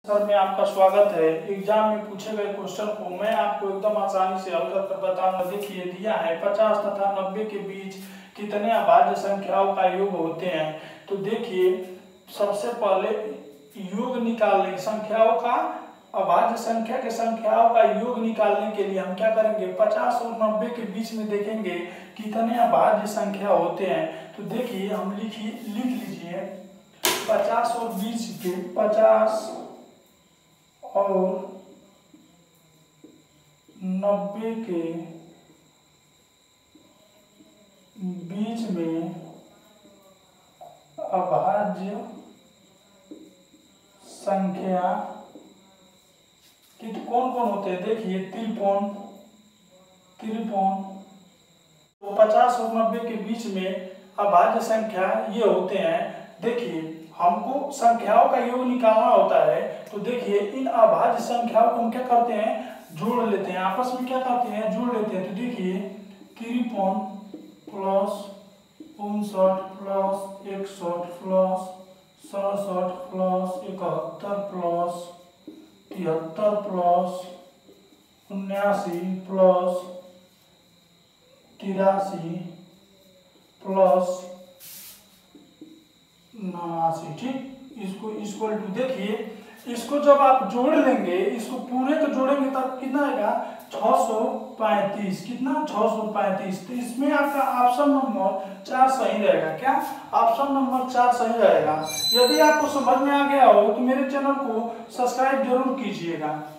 Sir में आपका स्वागत है। एग्जाम में पूछे गए क्वेश्चन को मैं आपको एकदम आसानी से हल कर बताऊंगा। देखिए दिया है 50 तथा 90 के बीच कितने अभाज्य संख्याओं का योग होते हैं। तो देखिए सबसे पहले योग निकालने संख्याओं का अभाज्य संख्या के संख्याओं का योग निकालने के लिए हम क्या करेंगे 50 और 90 के बीच में देखेंगे कितने अभाज्य संख्या होते हैं। तो देखिए हम लिख लीजिए 50 और 20 के 50 और 90 के बीच में अभाज्य संख्या कौन कौन होते हैं। देखिए 53। तो 50 और 90 के बीच में अभाज्य संख्या ये होते हैं। देखिए हमको संख्याओं का योग निकालना होता है। तो देखिए इन अभाज्य संख्याओं को हम क्या करते हैं जोड़ लेते हैं, आपस में क्या करते हैं जोड़ लेते हैं। तो देखिए 53 plus 59 plus 61 plus 67 plus 71 plus 73 plus 79 plus 83 plus 89। ठीक, इसको इक्वल टू देखिए इसको जब आप जोड़ लेंगे इसको पूरे को जोड़ेंगे तब कितना आएगा 635। कितना 635। तो इसमें आपका ऑप्शन नंबर 4 सही रहेगा। क्या ऑप्शन नंबर 4 सही रहेगा। यदि आपको समझ में आ गया हो तो मेरे चैनल को सब्सक्राइब जरूर कीजिएगा।